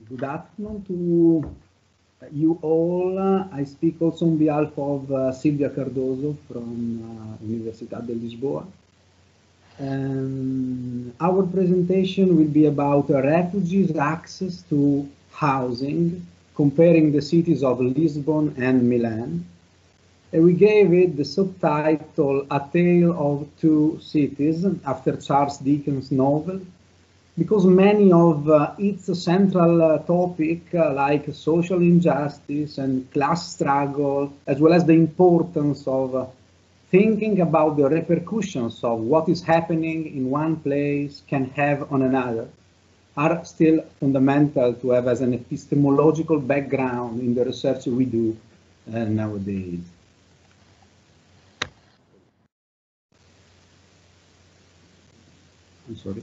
Good afternoon to you all. I speak also on behalf of Silvia Cardoso from Universidade de Lisboa. Our presentation will be about refugees' access to housing, comparing the cities of Lisbon and Milan. And we gave it the subtitle A Tale of Two Cities, after Charles Dickens' novel, because many of its central topic, like social injustice and class struggle, as well as the importance of thinking about the repercussions of what is happening in one place can have on another, are still fundamental to have as an epistemological background in the research we do nowadays. I'm sorry.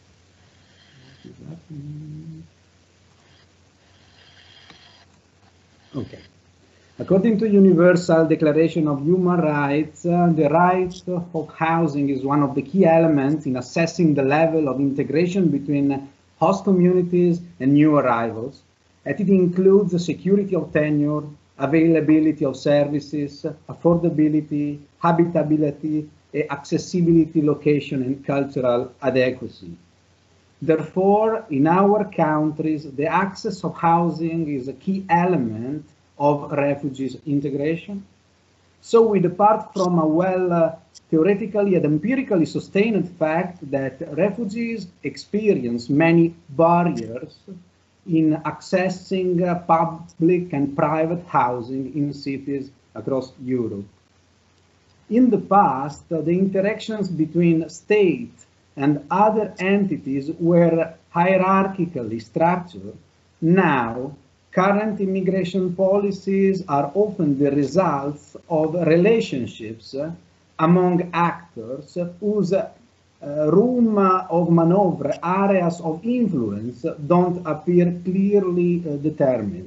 Okay. According to Universal Declaration of Human Rights, the right of housing is one of the key elements in assessing the level of integration between host communities and new arrivals, and it includes the security of tenure, availability of services, affordability, habitability, accessibility, location, and cultural adequacy. Therefore, in our countries, the access of housing is a key element of refugees integration. So we depart from a well theoretically and empirically sustained fact that refugees experience many barriers in accessing public and private housing in cities across Europe. In the past, the interactions between state and other entities were hierarchically structured. Now, current immigration policies are often the results of relationships among actors whose room of maneuver, areas of influence, don't appear clearly determined.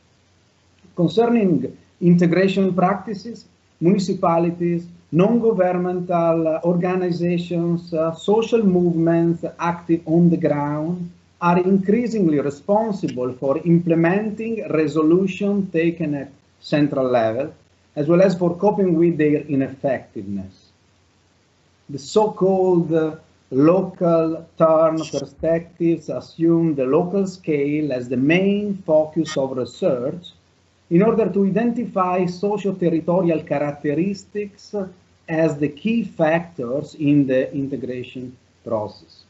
Concerning integration practices, municipalities, non-governmental organizations, social movements active on the ground are increasingly responsible for implementing resolutions taken at central level, as well as for coping with their ineffectiveness. The so-called local turn perspectives assume the local scale as the main focus of research in order to identify socio-territorial characteristics as the key factors in the integration process.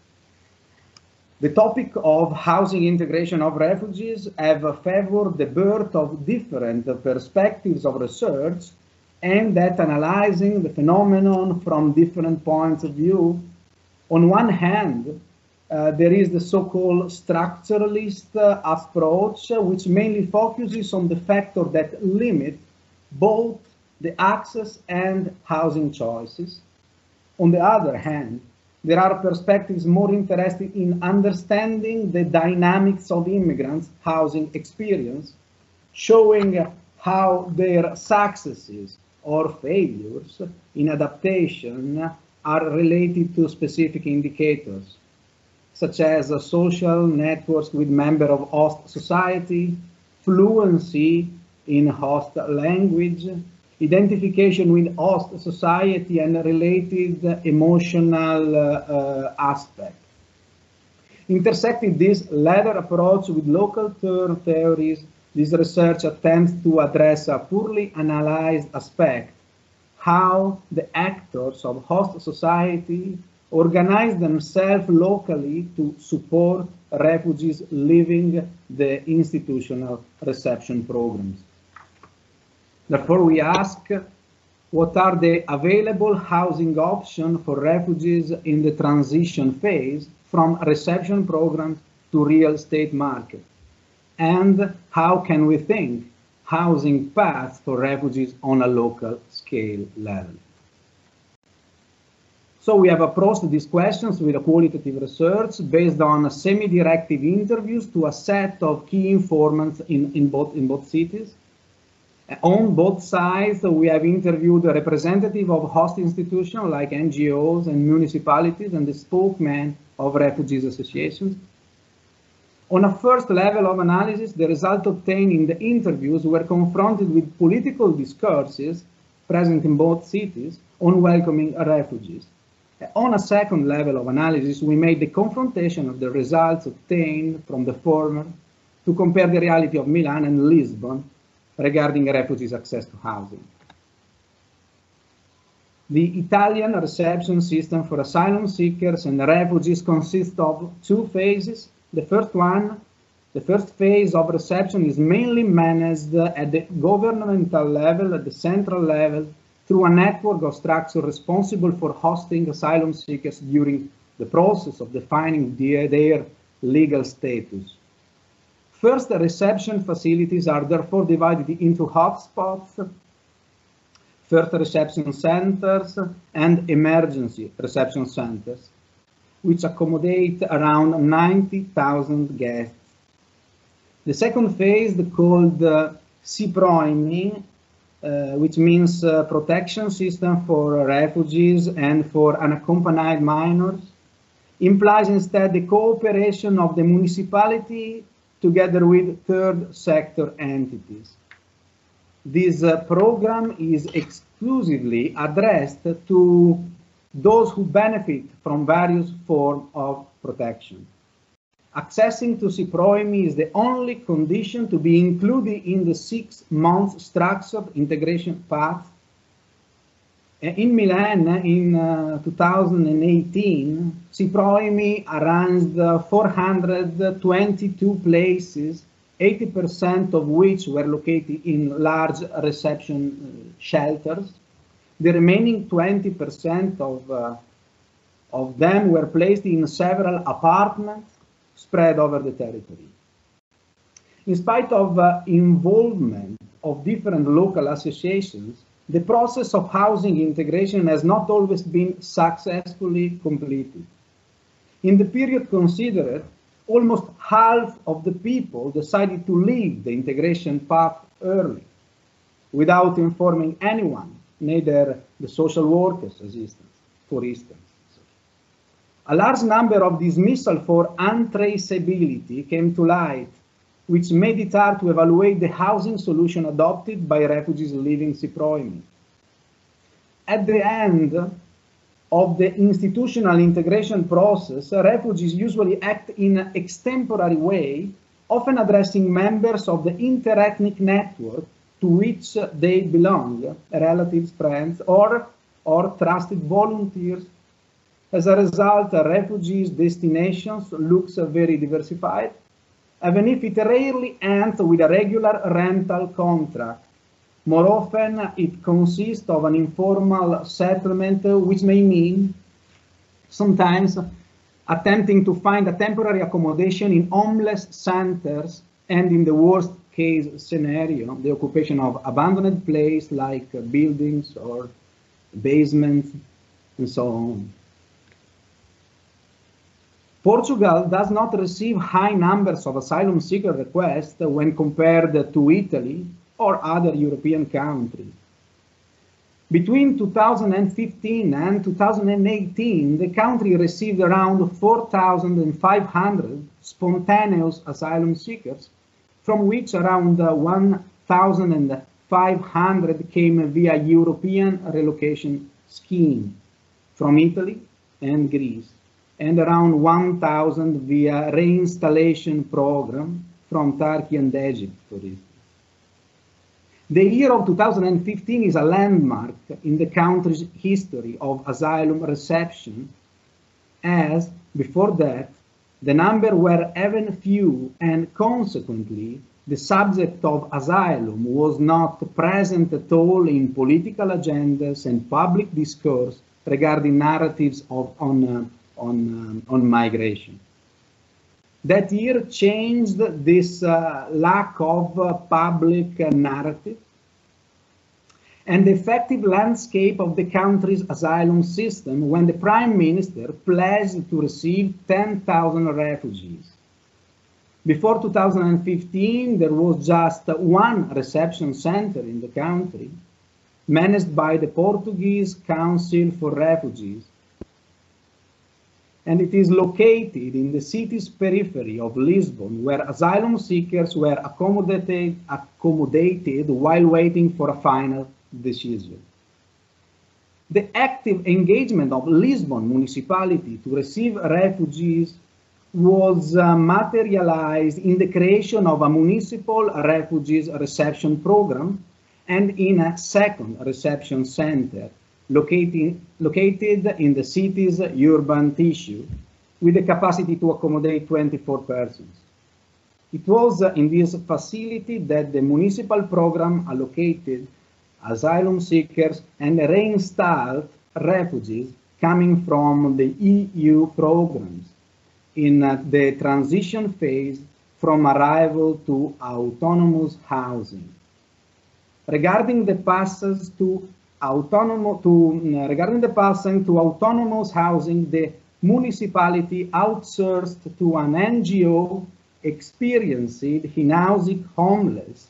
The topic of housing integration of refugees have favored the birth of different perspectives of research aimed at analyzing the phenomenon from different points of view. On one hand, there is the so-called structuralist approach, which mainly focuses on the factors that limit both the access and housing choices. On the other hand, there are perspectives more interested in understanding the dynamics of immigrants' housing experience, showing how their successes or failures in adaptation are related to specific indicators, such as social networks with members of host society, fluency in host language, identification with host society and related emotional aspects. Intersecting this latter approach with local term theories, this research attempts to address a poorly analyzed aspect, how the actors of host society organize themselves locally to support refugees leaving the institutional reception programs. Therefore, we ask, what are the available housing options for refugees in the transition phase from reception programs to real estate market? And how can we think housing paths for refugees on a local scale level? So we have approached these questions with a qualitative research based on semi-directive interviews to a set of key informants in both cities. On both sides, we have interviewed a representative of host institutions like NGOs and municipalities and the spokesman of refugees associations. On a first level of analysis, the results obtained in the interviews were confronted with political discourses present in both cities on welcoming refugees. On a second level of analysis, we made the confrontation of the results obtained from the former to compare the reality of Milan and Lisbon regarding refugees' access to housing. The Italian reception system for asylum seekers and refugees consists of two phases. The first phase of reception is mainly managed at the governmental level, at the central level, through a network of structures responsible for hosting asylum seekers during the process of defining their legal status. First, the reception facilities are therefore divided into hotspots, first reception centers, and emergency reception centers, which accommodate around 90,000 guests. The second phase, called SIPROIMI, which means protection system for refugees and for unaccompanied minors, implies instead the cooperation of the municipality together with third sector entities. This program is exclusively addressed to those who benefit from various forms of protection. Accessing to SIPROIMI is the only condition to be included in the 6-month structured integration path. In Milan, in 2018, SIPROIMI arranged 422 places, 80% of which were located in large reception shelters. The remaining 20% of them were placed in several apartments spread over the territory. In spite of involvement of different local associations, the process of housing integration has not always been successfully completed. In the period considered, almost half of the people decided to leave the integration path early, without informing anyone, neither the social workers, for instance. A large number of dismissals for untraceability came to light, which made it hard to evaluate the housing solution adopted by refugees leaving SIPROIMI. At the end of the institutional integration process, refugees usually act in an extemporary way, often addressing members of the interethnic network to which they belong, relatives, friends, or trusted volunteers. As a result, refugees' destinations looks very diversified, even if it rarely ends with a regular rental contract. More often, it consists of an informal settlement, which may mean sometimes attempting to find a temporary accommodation in homeless centers, and in the worst case scenario, the occupation of abandoned places like buildings or basements and so on. Portugal does not receive high numbers of asylum seeker requests when compared to Italy or other European countries. Between 2015 and 2018, the country received around 4,500 spontaneous asylum seekers, from which around 1,500 came via European relocation scheme from Italy and Greece, and around 1,000 via reinstallation program from Turkey and Egypt, for instance. The year of 2015 is a landmark in the country's history of asylum reception, as before that, the number were even few, and consequently, the subject of asylum was not present at all in political agendas and public discourse regarding narratives on migration. That year changed this lack of public narrative, and the effective landscape of the country's asylum system when the Prime Minister pledged to receive 10,000 refugees. Before 2015, there was just one reception center in the country, managed by the Portuguese Council for Refugees. and it is located in the city's periphery of Lisbon, where asylum seekers were accommodated while waiting for a final decision. The active engagement of Lisbon municipality to receive refugees was materialized in the creation of a municipal refugees reception program and in a second reception center located in the city's urban tissue with the capacity to accommodate 24 persons. It was in this facility that the municipal program allocated asylum seekers and reinstalled refugees coming from the EU programs in the transition phase from arrival to autonomous housing. Regarding the passage to autonomous housing, the municipality outsourced to an NGO experienced in housing homeless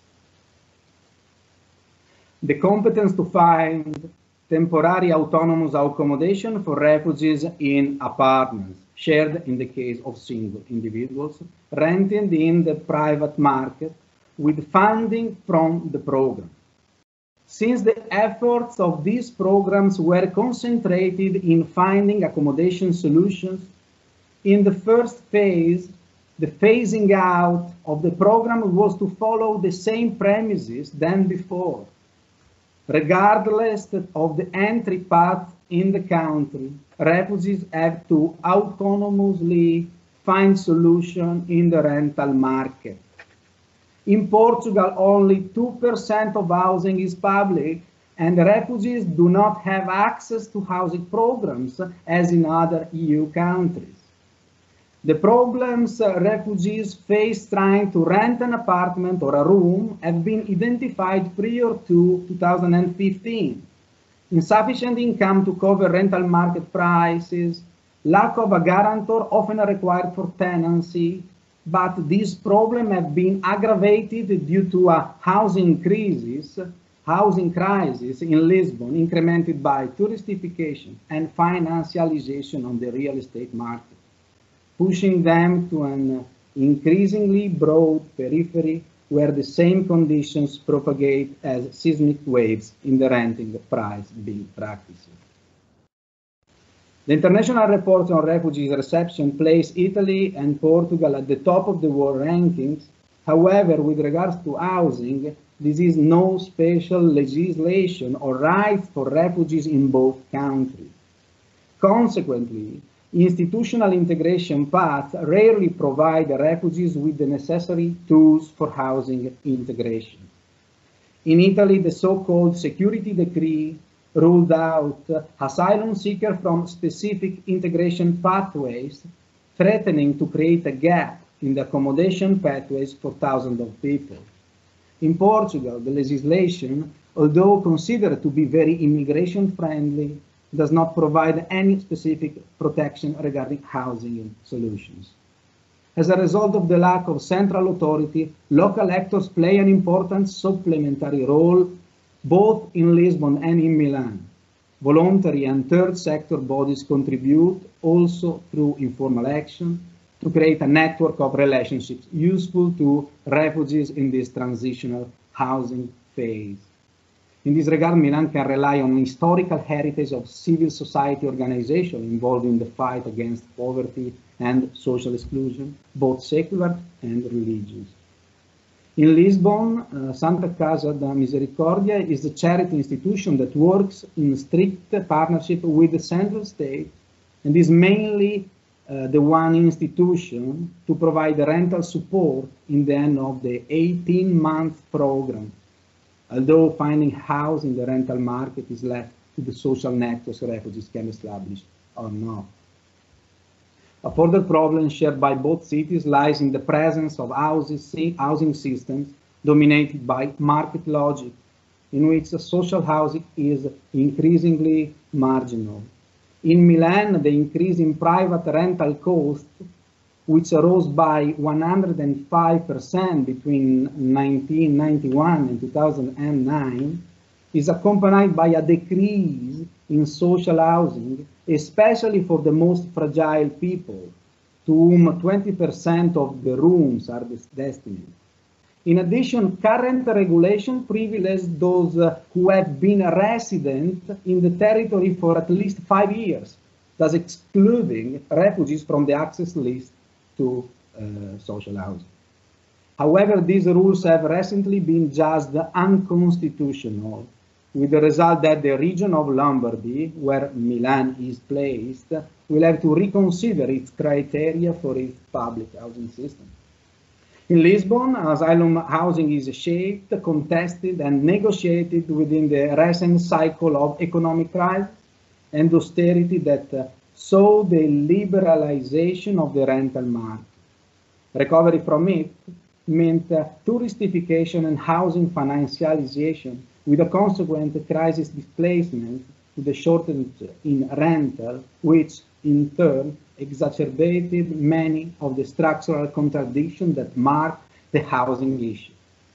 the competence to find temporary autonomous accommodation for refugees in apartments, shared in the case of single individuals, rented in the private market with funding from the program. Since the efforts of these programs were concentrated in finding accommodation solutions, in the first phase, the phasing out of the program was to follow the same premises than before. Regardless of the entry path in the country, refugees have to autonomously find solutions in the rental market. In Portugal, only 2% of housing is public, and refugees do not have access to housing programs as in other EU countries. The problems refugees face trying to rent an apartment or a room have been identified prior to 2015. Insufficient income to cover rental market prices, lack of a guarantor often required for tenancy, but these problems have been aggravated due to a housing crisis in Lisbon, incremented by touristification and financialization on the real estate market, pushing them to an increasingly broad periphery where the same conditions propagate as seismic waves in the renting price being practiced. The international reports on refugee reception place Italy and Portugal at the top of the world rankings. However, with regards to housing, there is no special legislation or rights for refugees in both countries. Consequently, institutional integration paths rarely provide refugees with the necessary tools for housing integration. In Italy, the so-called security decree ruled out asylum seekers from specific integration pathways, threatening to create a gap in the accommodation pathways for thousands of people. In Portugal, the legislation, although considered to be very immigration-friendly, does not provide any specific protection regarding housing solutions. As a result of the lack of central authority, local actors play an important supplementary role both in Lisbon and in Milan. Voluntary and third sector bodies contribute also through informal action to create a network of relationships useful to refugees in this transitional housing phase. In this regard, Milan can rely on historical heritage of civil society organizations involved in the fight against poverty and social exclusion, both secular and religious. In Lisbon, Santa Casa da Misericordia is a charity institution that works in strict partnership with the central state and is mainly the one institution to provide rental support in the end of the 18-month program, although finding house in the rental market is left to the social networks refugees can establish or not. A further problem shared by both cities lies in the presence of housing systems dominated by market logic, in which social housing is increasingly marginal. In Milan, the increase in private rental cost, which rose by 105% between 1991 and 2009, is accompanied by a decrease in social housing, especially for the most fragile people, to whom 20% of the rooms are destined. In addition, current regulation privileges those who have been resident in the territory for at least 5 years, thus excluding refugees from the access list to social housing. However, these rules have recently been judged unconstitutional, with the result that the region of Lombardy, where Milan is placed, will have to reconsider its criteria for its public housing system. In Lisbon, asylum housing is shaped, contested, and negotiated within the recent cycle of economic crisis and austerity that saw the liberalization of the rental market. Recovery from it meant touristification and housing financialization, with a consequent crisis displacement to the shortage in rental, which in turn exacerbated many of the structural contradictions that mark the housing issue,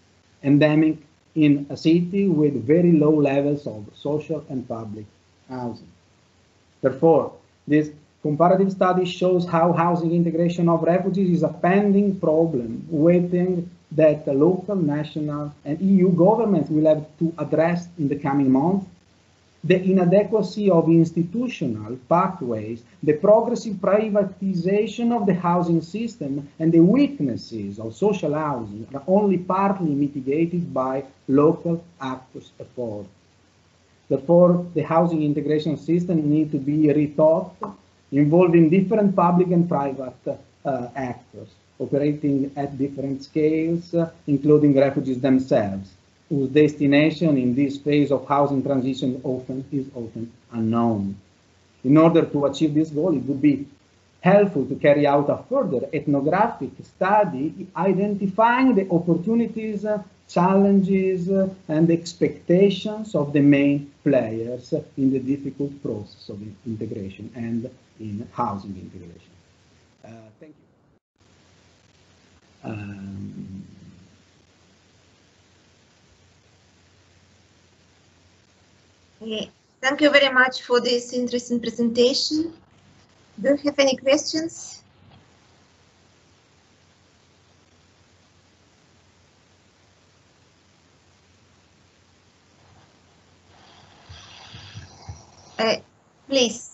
endemic in a city with very low levels of social and public housing. Therefore, this comparative study shows how housing integration of refugees is a pending problem, waiting that the local, national, and EU governments will have to address in the coming months. The inadequacy of institutional pathways, the progressive privatization of the housing system, and the weaknesses of social housing are only partly mitigated by local actors' effort. Therefore, the housing integration system needs to be rethought, involving different public and private actors, operating at different scales, including refugees themselves, whose destination in this phase of housing transition is often unknown. In order to achieve this goal, it would be helpful to carry out a further ethnographic study identifying the opportunities, challenges, and expectations of the main players in the difficult process of integration and in housing integration. Thank you. Thank you very much for this interesting presentation. Do you have any questions? Please.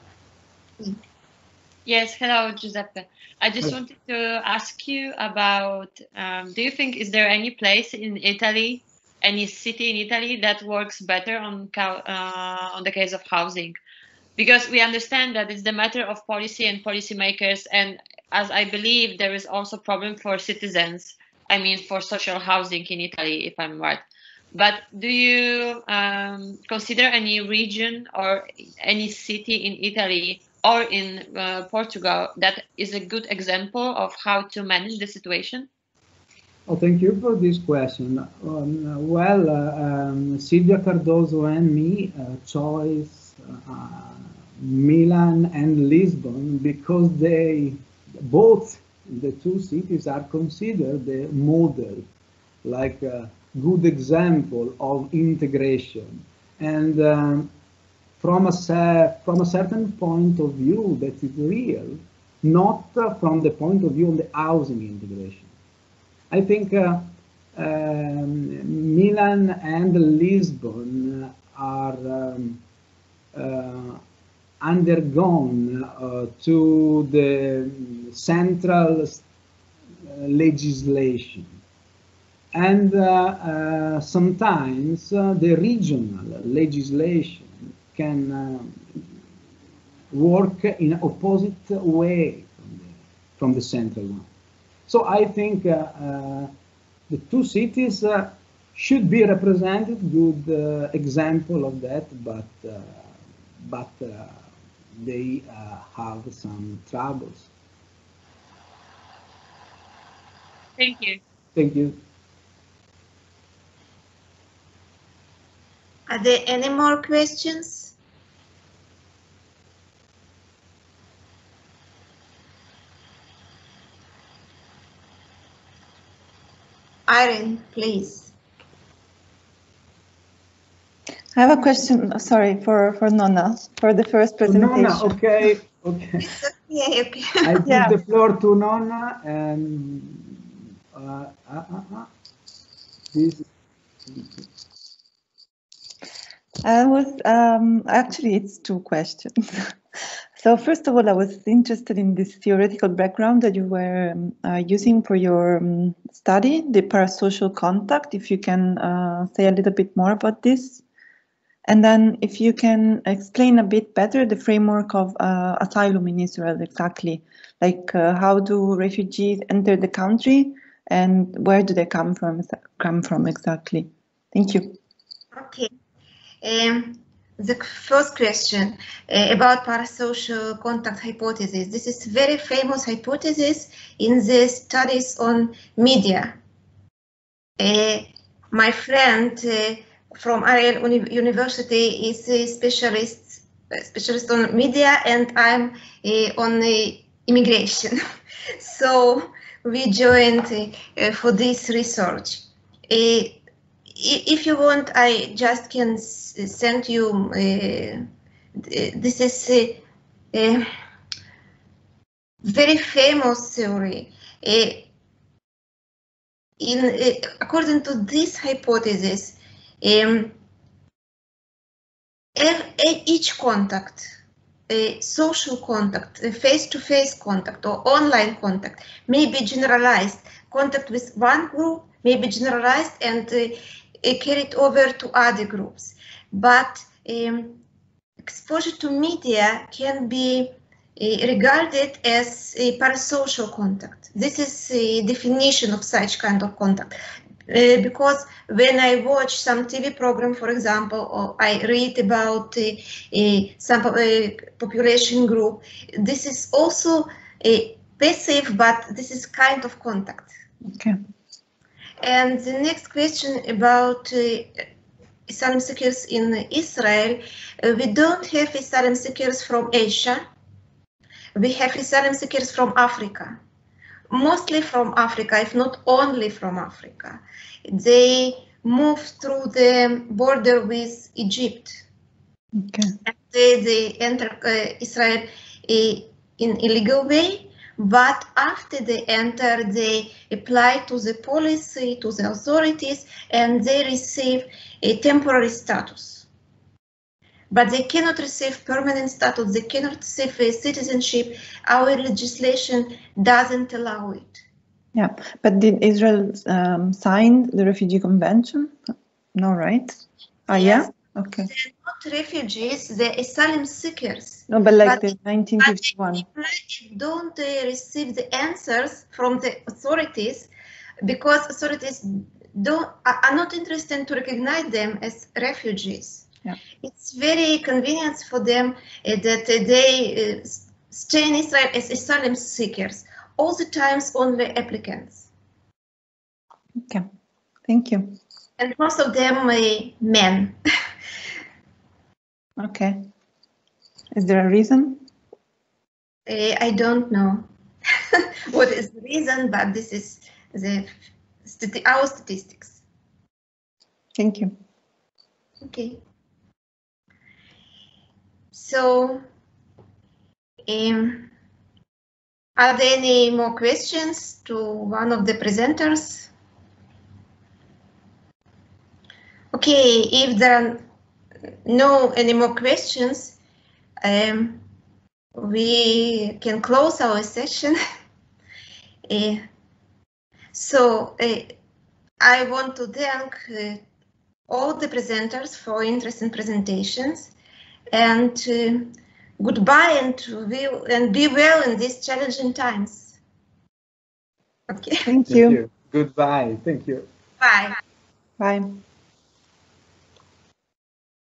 Yes, hello, Giuseppe. I just wanted to ask you about, do you think, is there any place in Italy, any city in Italy that works better on the case of housing? Because we understand that it's the matter of policy and policymakers, and as I believe there is also a problem for citizens, I mean for social housing in Italy, if I'm right. But do you consider any region or any city in Italy or in Portugal that is a good example of how to manage the situation? Oh, thank you for this question. Silvia Cardoso and me chose Milan and Lisbon because both the two cities are considered the model, like a good example of integration. And from a certain point of view that is real, not from the point of view of the housing integration. I think Milan and Lisbon are undergone to the central legislation. And sometimes the regional legislation can work in an opposite way from the central one. So I think the two cities should be represented, good example of that, but they have some troubles. Thank you. Thank you. Are there any more questions? Irene, please. I have a question, sorry, for Nonna, for the first presentation. Nonna, okay. Yeah, okay. I give the floor to Nonna and this. Actually, it's two questions. So first of all, I was interested in this theoretical background that you were using for your study, the parasocial contact. If you can say a little bit more about this. And then if you can explain a bit better the framework of asylum in Israel exactly, like how do refugees enter the country and where do they come from exactly? Thank you. Okay. The first question about parasocial contact hypothesis. This is very famous hypothesis in the studies on media. My friend from Ariel University is a specialist on media, and I'm on immigration. So we joined for this research. If you want, I just can send you. This is a very famous theory. According to this hypothesis, each contact, social contact, face-to-face contact or online contact may be generalized. Contact with one group may be generalized and carried over to other groups. But exposure to media can be regarded as a parasocial contact. This is a definition of such kind of contact. Because when I watch some TV program, for example, or I read about some population group, this is also passive, but this is kind of contact. Okay. And the next question about asylum seekers in Israel, we don't have asylum seekers from Asia. We have asylum seekers from Africa. Mostly from Africa, if not only from Africa. They move through the border with Egypt. Okay. And they enter Israel in illegal way, but after they enter, they apply to the police, to the authorities, and they receive a temporary status. But they cannot receive permanent status, they cannot receive a citizenship. Our legislation doesn't allow it. Yeah, but did Israel sign the Refugee Convention? No, right? Yes. Yeah? Okay. They're not refugees, they're asylum seekers. No, but like the 1951. But they don't receive the answers from the authorities because authorities are not interested to recognize them as refugees. Yeah. It's very convenient for them that they stay in Israel as asylum seekers. All the times only applicants. Okay, thank you. And most of them men. Okay. Is there a reason? I don't know what is the reason, but this is our statistics. Thank you. Okay. So, are there any more questions to one of the presenters? Okay, if there are no any more questions, we can close our session. So I want to thank all the presenters for interesting presentations, and goodbye, and be well in these challenging times. Okay. Thank you. Goodbye. Thank you. Bye. Bye.